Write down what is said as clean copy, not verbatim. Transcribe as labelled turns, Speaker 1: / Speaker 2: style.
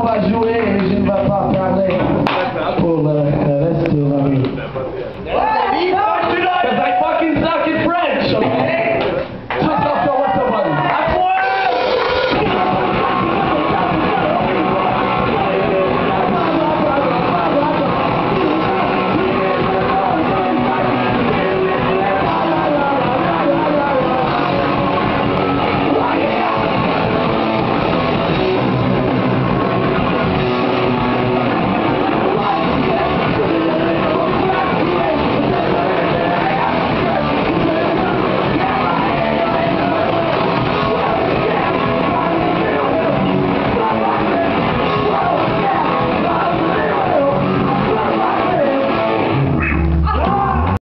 Speaker 1: va jouer, je ne vais pas parler pour le